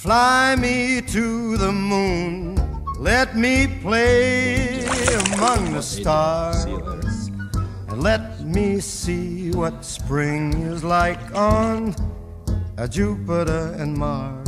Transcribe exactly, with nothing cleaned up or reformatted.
Fly me to the moon, let me play among the stars, and let me see what spring is like on Jupiter and Mars.